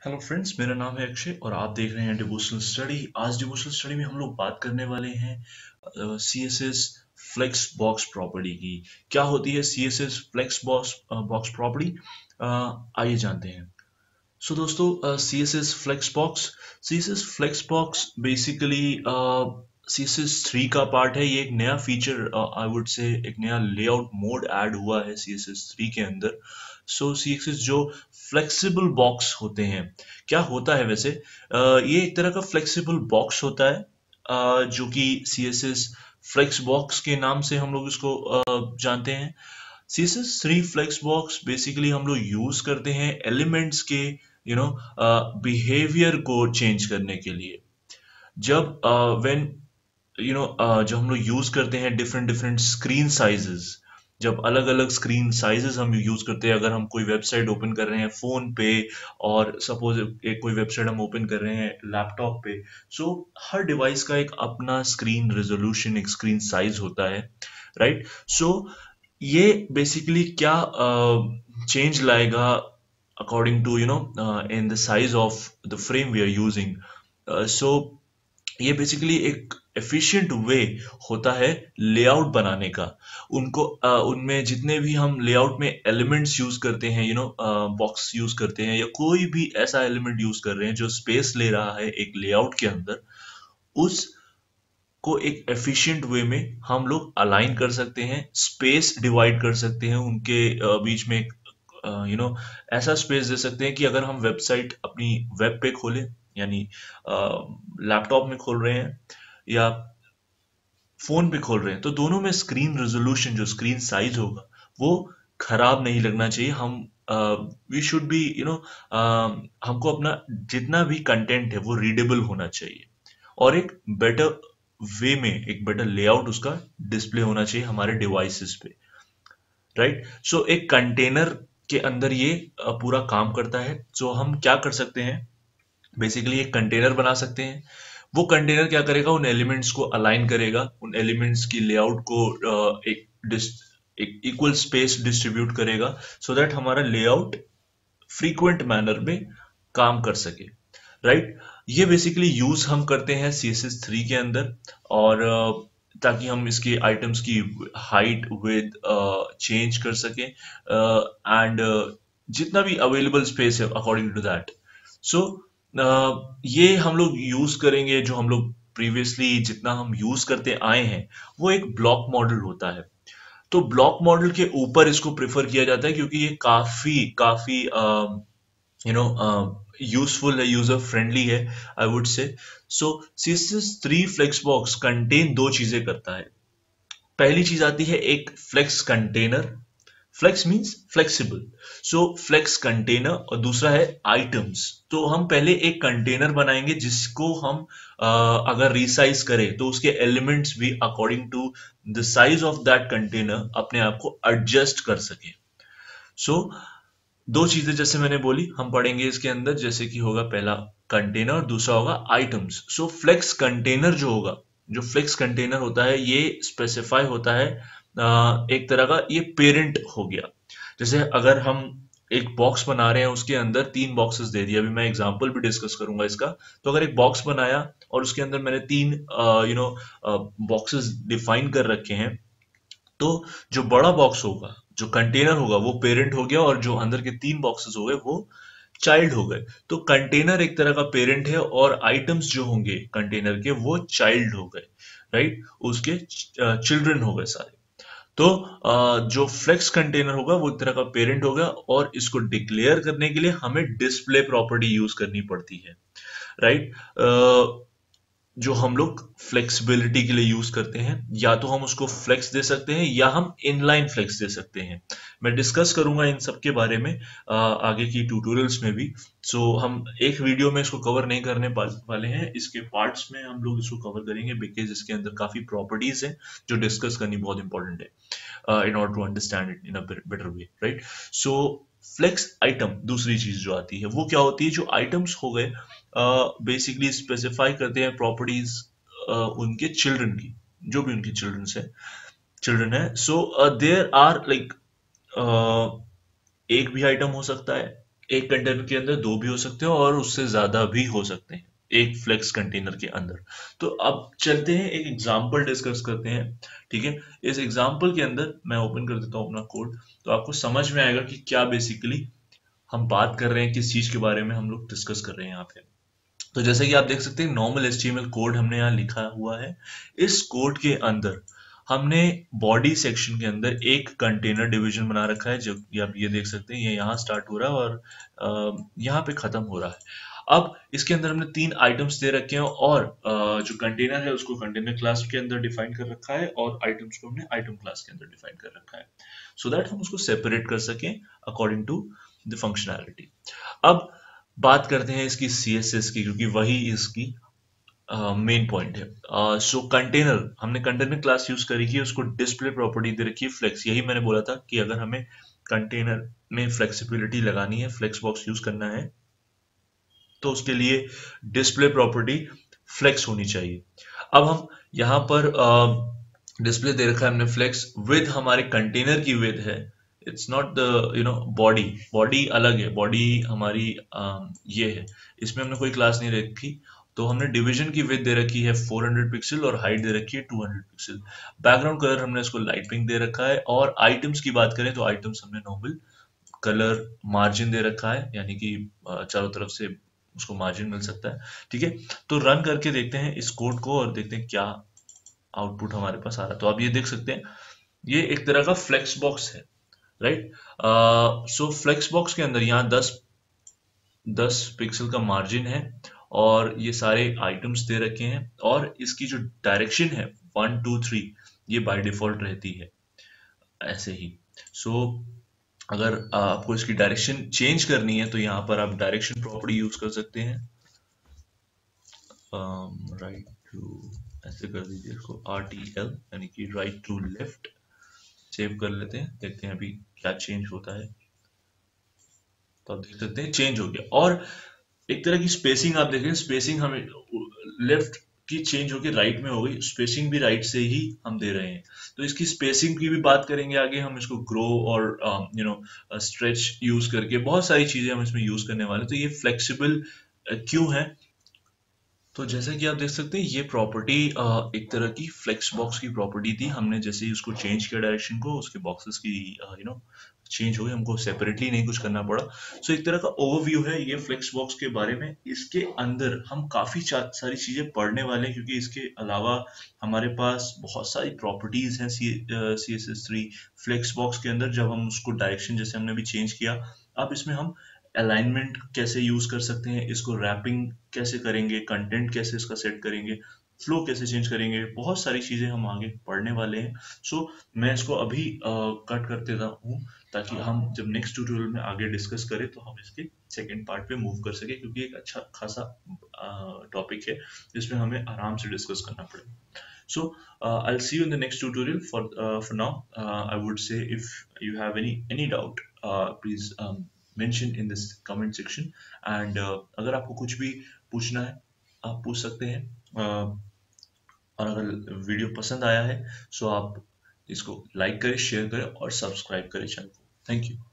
Hello friends, मेरा नाम है अक्षय और आप देख रहे हैं डिवोशनल स्टडी। आज डिवोशनल स्टडी में हम लोग बात करने वाले हैं C S S flex box property की। क्या होती है C S S flex box property? आइए जानते हैं। सो दोस्तों, C S S flex box, C S S flex box basically C S S 3 का पार्ट है। ये एक नया फीचर, आई वुड से एक नया लेआउट मोड ऐड हुआ है सी एस एस 3 के अंदर। सो सी एस एस जो फ्लेक्सिबल बॉक्स होते हैं, क्या होता है वैसे? ये एक तरह का फ्लेक्सिबल बॉक्स होता है, जो कि C S S flex box के नाम से हम लोग इसको जानते हैं। CSS3 फ्लेक्स बॉक्स बेसिकली हम लोग यूज करते हैं एलिमेंट्स के बिहेवियर को चेंज करने के लिए। जब व्हेन जब हम लोग यूज करते हैं डिफरेंट डिफरेंट स्क्रीन साइजेस, जब अलग अलग स्क्रीन साइजेस हम यूज करते हैं, अगर हम कोई वेबसाइट ओपन कर रहे हैं फोन पे और सपोज एक कोई वेबसाइट हम ओपन कर रहे हैं लैपटॉप पे, सो हर डिवाइस का एक अपना स्क्रीन रेजोल्यूशन, एक स्क्रीन साइज होता है, राइट? सो ये बेसिकली क्या चेंज लाएगा according to in the size of the frame we are using. So ये बेसिकली एक एफिशिएंट वे होता है लेआउट बनाने का। उनमें जितने भी हम लेआउट में एलिमेंट्स यूज करते हैं, बॉक्स यूज करते हैं या कोई भी ऐसा एलिमेंट यूज कर रहे हैं जो स्पेस ले रहा है एक लेआउट के अंदर, उस को एक एफिशिएंट वे में हम लोग अलाइन कर सकते हैं, स्पेस डिवाइड कर सकते हैं उनके बीच में। ऐसा स्पेस दे सकते हैं कि अगर हम वेबसाइट अपनी वेब पे खोलें, यानी लैपटॉप में खोल रहे हैं या फोन पे खोल रहे हैं, तो दोनों में स्क्रीन रेजोल्यूशन, जो स्क्रीन साइज होगा, वो खराब नहीं लगना चाहिए। हम वी शुड बी हमको अपना जितना भी कंटेंट है वो रीडेबल होना चाहिए और एक बेटर वे में, एक बेटर लेआउट उसका डिस्प्ले होना चाहिए हमारे डिवाइसेस पे, राइट? सो एक कंटेनर के अंदर ये पूरा काम करता है। सो हम क्या कर सकते हैं, बेसिकली एक कंटेनर बना सकते हैं। वो कंटेनर क्या करेगा, उन एलिमेंट्स को अलाइन करेगा, उन एलिमेंट्स की लेआउट को एक इक्वल स्पेस डिस्ट्रीब्यूट करेगा, सो दैट हमारा लेआउट फ्रीक्वेंट मैनर में काम कर सके, राइट? ये बेसिकली यूज हम करते हैं CSS3 के अंदर, और ताकि हम इसके आइटम्स की हाइट विद चेंज कर सकें, एंड जितना भी अवेलेबल स्पेस है अकॉर्डिंग टू दैट। सो ये हम लोग यूज करेंगे। जो हम लोग प्रीवियसली जितना हम यूज करते आए हैं, वो एक ब्लॉक मॉडल होता है। तो ब्लॉक मॉडल के ऊपर इसको प्रेफर किया जाता है क्योंकि ये काफी काफी यूजफुल है, यूजर फ्रेंडली है, I would say. So CSS3 flex box contain दो चीजें करता है। पहली चीज आती है एक flex container. Flex means flexible, so flex container. और दूसरा है आइटम्स। तो हम पहले एक कंटेनर बनाएंगे जिसको हम अगर रिसाइज करें तो उसके एलिमेंट्स भी according to the size of that container अपने आप को एडजस्ट कर सके। सो दो चीजें जैसे मैंने बोली हम पढ़ेंगे इसके अंदर, जैसे कि होगा पहला कंटेनर और दूसरा होगा आइटम्स। सो फ्लेक्स कंटेनर जो होगा, जो फ्लेक्स कंटेनर होता है, ये स्पेसिफाई होता है एक तरह का, ये पेरेंट हो गया। जैसे अगर हम एक बॉक्स बना रहे हैं, उसके अंदर 3 बॉक्सेस दे दिए, अभी मैं एग्जांपल भी डिस्कस करूंगा इसका। तो अगर एक बॉक्स बनाया और उसके अंदर मैंने 3 बॉक्सेस डिफाइन कर रखे हैं, तो जो बड़ा बॉक्स होगा, जो कंटेनर होगा, वो पेरेंट हो गया और जो अंदर के 3 बॉक्सेस हो गए वो चाइल्ड हो गए। तो कंटेनर एक तरह का पेरेंट है और आइटम्स जो होंगे कंटेनर के वो चाइल्ड हो गए, राइट? उसके चिल्ड्रन हो गए सारे। तो जो फ्लेक्स कंटेनर होगा वो एक तरह का पेरेंट होगा और इसको डिक्लेयर करने के लिए हमें डिस्प्ले प्रॉपर्टी यूज करनी पड़ती है, राइट? जो हम लोग फ्लेक्सिबिलिटी के लिए यूज करते हैं, या तो हम उसको फ्लेक्स दे सकते हैं या हम इनलाइन फ्लेक्स दे सकते हैं। मैं डिस्कस करूंगा इन सब के बारे में आगे की ट्यूटोरियल्स में भी। सो हम एक वीडियो में इसको कवर नहीं करने वाले हैं, इसके पार्ट्स में हम लोग इसको कवर करेंगे, बिकॉज इसके अंदर काफी प्रॉपर्टीज हैं जो डिस्कस करनी बहुत इंपॉर्टेंट है in order to understand it in a better way, right? So flex item, दूसरी चीज जो आती है वो क्या होती है, जो आइटम्स हो गए बेसिकली स्पेसिफाई करते हैं प्रॉपर्टीज उनके चिल्ड्रन की, जो भी उनके चिल्ड्रन है। सो देयर आर लाइक एक भी आइटम हो सकता है, एक कंटेनर के अंदर दो भी हो सकते हैं और उससे ज्यादा भी हो सकते हैं एक फ्लेक्स कंटेनर के अंदर। तो अब चलते हैं एक एग्जांपल डिस्कस करते हैं। ठीक है, इस एग्जांपल के अंदर मैं ओपन कर देता हूँ अपना कोड, तो आपको समझ में आएगा कि क्या बेसिकली हम बात कर रहे हैं, किस चीज के बारे में हम लोग डिस्कस कर रहे हैं यहाँ पे। तो जैसे कि आप देख सकते हैं नॉर्मल HTML कोड हमने यहाँ लिखा हुआ है। इस कोड के अंदर हमने बॉडी सेक्शन के अंदर एक कंटेनर डिवीजन बना रखा है, जो कि आप ये देख सकते हैं, ये यहाँ स्टार्ट हो रहा है और यहाँ पे खत्म हो रहा है। अब इसके अंदर हमने तीन आइटम्स दे रखे हैं और जो कंटेनर है उसको कंटेनर क्लास के अंदर डिफाइन कर रखा है और आइटम्स को हमने आइटम क्लास के अंदर डिफाइन कर रखा है, सो दैट हम उसको सेपरेट कर सकें अकॉर्डिंग टू द फंक्शनैलिटी। अब बात करते हैं इसकी CSS की, क्योंकि वही इसकी मेन पॉइंट है। सो कंटेनर, हमने कंटेनर क्लास यूज करी की, उसको डिस्प्ले प्रॉपर्टी दे रखी है फ्लेक्स। यही मैंने बोला था कि अगर हमें कंटेनर में फ्लेक्सिबिलिटी लगानी है, फ्लेक्स बॉक्स यूज करना है, तो उसके लिए डिस्प्ले प्रॉपर्टी फ्लेक्स होनी चाहिए। अब हम यहाँ पर डिस्प्ले दे रखा है हमने फ्लेक्स विद, हमारे कंटेनर की विद है, it's not the body, body अलग है, बॉडी हमारी ये है, इसमें हमने कोई क्लास नहीं रखी। तो हमने डिवीजन की विद दे रखी है 400 पिक्सल और हाइट दे रखी है 200 पिक्सल। बैकग्राउंड कलर हमने इसको लाइट पिंक दे रखा है। और आइटम्स की बात करें तो आइटम्स हमने नॉर्मल कलर मार्जिन दे रखा है, यानी कि चारों तरफ से उसको मार्जिन मिल सकता है। ठीक है, तो रन करके देखते हैं इस कोड को और देखते हैं क्या आउटपुट हमारे पास आ रहा है। तो आप ये देख सकते हैं, ये एक तरह का फ्लेक्स बॉक्स है, राइट। सो फ्लेक्स बॉक्स के अंदर यहाँ 10 पिक्सल का मार्जिन है और ये सारे आइटम्स दे रखे हैं और इसकी जो डायरेक्शन है 1 2 3 ये बाय डिफॉल्ट रहती है ऐसे ही। सो अगर आपको इसकी डायरेक्शन चेंज करनी है तो यहाँ पर आप डायरेक्शन प्रॉपर्टी यूज कर सकते हैं। राइट टू, ऐसे कर दीजिए इसको RTL, यानी कि राइट टू लेफ्ट। सेव कर लेते हैं, देखते हैं अभी क्या चेंज होता है। तो आप देख सकते हैं चेंज हो गया। और एक तरह की स्पेसिंग आप देखें, स्पेसिंग हमें लेफ्ट की चेंज होकर राइट में हो गई, स्पेसिंग भी राइट से ही हम दे रहे हैं। तो इसकी स्पेसिंग की भी बात करेंगे आगे, हम इसको ग्रो और स्ट्रेच यूज करके बहुत सारी चीजें हम इसमें यूज करने वाले हैं। तो ये फ्लेक्सिबल क्यों है, तो जैसे कि आप देख सकते हैं ये प्रॉपर्टी एक तरह की फ्लेक्स बॉक्स की प्रॉपर्टी थी। हमने जैसे ही उसको चेंज किया डायरेक्शन को, उसके बॉक्सेस की चेंज हो गई, हमको सेपरेटली नहीं कुछ करना पड़ा। सो एक तरह का ओवरव्यू है ये फ्लेक्स बॉक्स के बारे में। इसके अंदर हम काफी सारी चीजें पढ़ने वाले हैं, क्योंकि इसके अलावा हमारे पास बहुत सारी प्रॉपर्टीज हैं CSS3 फ्लेक्स बॉक्स के अंदर। जब हम उसको डायरेक्शन जैसे हमने अभी चेंज किया, अब इसमें हम अलाइनमेंट कैसे यूज कर सकते हैं, इसको रैपिंग कैसे करेंगे, कंटेंट कैसे इसका सेट करेंगे, फ्लो कैसे चेंज करेंगे, बहुत सारी चीजें हम आगे पढ़ने वाले हैं। सो मैं इसको अभी कट कर देता हूँ, ताकि हम जब नेक्स्ट ट्यूटोरियल में आगे डिस्कस करें तो हम इसके सेकेंड पार्ट पे मूव कर सके, क्योंकि एक अच्छा खासा टॉपिक है जिसमें हमें आराम से डिस्कस करना पड़ेगा। So I'll see you in the next tutorial. For now, I would say if you have any doubt, please mention in this comment section. And अगर आपको कुछ भी पूछना है आप पूछ सकते हैं। और अगर वीडियो पसंद आया है, सो आप इसको लाइक करें, शेयर करें और सब्सक्राइब करें चैनल को। Thank you.